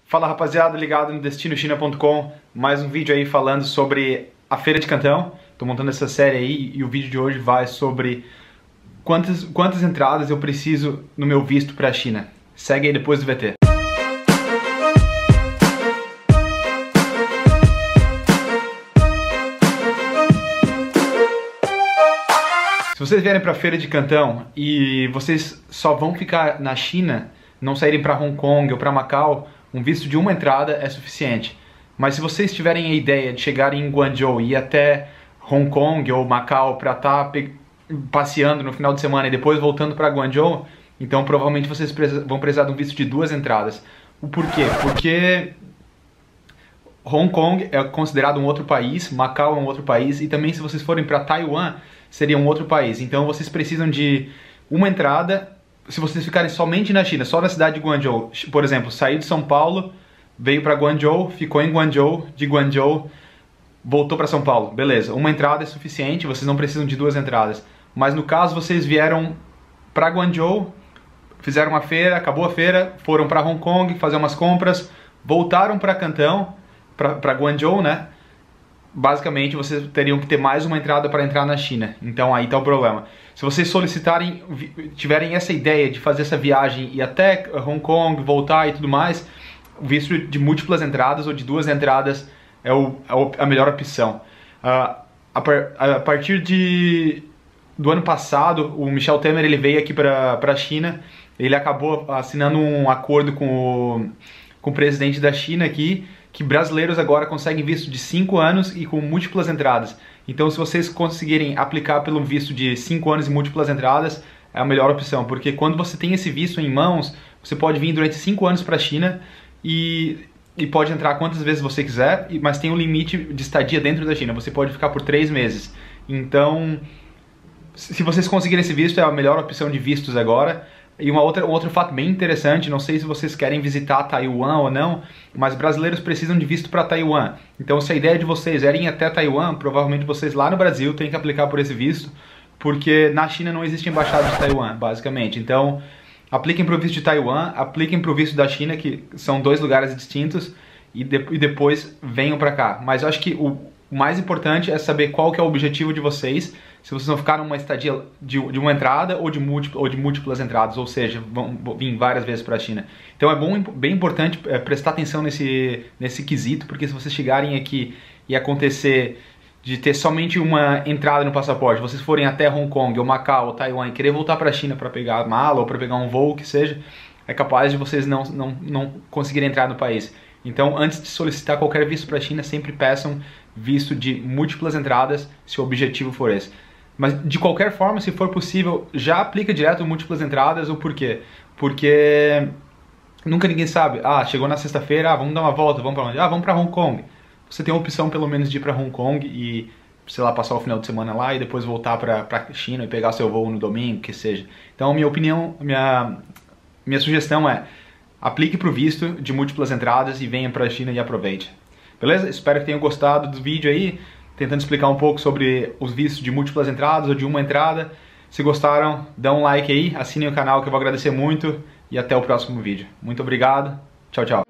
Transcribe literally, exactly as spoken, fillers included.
Fala rapaziada, ligado no destino china ponto com, mais um vídeo aí falando sobre a Feira de Cantão. Tô montando essa série aí e o vídeo de hoje vai sobre quantas, quantas entradas eu preciso no meu visto pra China. Segue aí depois do V T. Se vocês vierem para a Feira de Cantão e vocês só vão ficar na China, não saírem para Hong Kong ou para Macau, um visto de uma entrada é suficiente. Mas se vocês tiverem a ideia de chegar em Guangzhou e ir até Hong Kong ou Macau para estar passeando no final de semana e depois voltando para Guangzhou, então provavelmente vocês vão precisar de um visto de duas entradas. O porquê? Porque Hong Kong é considerado um outro país, Macau é um outro país, e também se vocês forem para Taiwan, seria um outro país. Então vocês precisam de uma entrada. Se vocês ficarem somente na China, só na cidade de Guangzhou, por exemplo, sair de São Paulo, veio para Guangzhou, ficou em Guangzhou, de Guangzhou voltou para São Paulo, beleza, uma entrada é suficiente, vocês não precisam de duas entradas. Mas no caso vocês vieram para Guangzhou, fizeram uma feira, acabou a feira, foram para Hong Kong fazer umas compras, voltaram para Cantão, para Guangzhou, né? Basicamente vocês teriam que ter mais uma entrada para entrar na China. Então aí está o problema. Se vocês solicitarem, tiverem essa ideia de fazer essa viagem e até Hong Kong, voltar e tudo mais, o visto de múltiplas entradas ou de duas entradas é, o, é a melhor opção. Uh, a, par, a partir de, do ano passado, o Michel Temer ele veio aqui para a China, ele acabou assinando um acordo com o, com o presidente da China aqui, que brasileiros agora conseguem visto de cinco anos e com múltiplas entradas. Então se vocês conseguirem aplicar pelo visto de cinco anos e múltiplas entradas, é a melhor opção, porque quando você tem esse visto em mãos, você pode vir durante cinco anos para a China e, e pode entrar quantas vezes você quiser, mas tem um limite de estadia dentro da China, você pode ficar por três meses. Então, se vocês conseguirem esse visto, é a melhor opção de vistos agora. E uma outra, um outro fato bem interessante, não sei se vocês querem visitar Taiwan ou não, mas brasileiros precisam de visto para Taiwan. Então se a ideia de vocês é irem até Taiwan, provavelmente vocês lá no Brasil têm que aplicar por esse visto, porque na China não existe embaixada de Taiwan, basicamente. Então apliquem para o visto de Taiwan, apliquem para o visto da China, que são dois lugares distintos, e, de, e depois venham para cá. Mas eu acho que o O mais importante é saber qual que é o objetivo de vocês, se vocês vão ficar numa estadia de, de uma entrada ou de, múltipla, ou de múltiplas entradas, ou seja, vão, vão vir várias vezes para a China. Então é bom, bem importante é, prestar atenção nesse, nesse quesito, porque se vocês chegarem aqui e acontecer de ter somente uma entrada no passaporte, vocês forem até Hong Kong, ou Macau, ou Taiwan e querer voltar para a China para pegar a mala ou para pegar um voo, que seja, é capaz de vocês não, não, não conseguirem entrar no país. Então, antes de solicitar qualquer visto para a China, sempre peçam visto de múltiplas entradas, se o objetivo for esse. Mas, de qualquer forma, se for possível, já aplica direto múltiplas entradas. O porquê? Porque nunca ninguém sabe. Ah, chegou na sexta-feira, ah, vamos dar uma volta, vamos para onde? Ah, vamos para Hong Kong. Você tem a opção, pelo menos, de ir para Hong Kong e, sei lá, passar o final de semana lá e depois voltar para a China e pegar seu voo no domingo, que seja. Então, minha opinião, minha, minha sugestão é: aplique para o visto de múltiplas entradas e venha para a China e aproveite. Beleza? Espero que tenham gostado do vídeo aí, tentando explicar um pouco sobre os vistos de múltiplas entradas ou de uma entrada. Se gostaram, dá um like aí, assinem o canal que eu vou agradecer muito e até o próximo vídeo. Muito obrigado, tchau, tchau.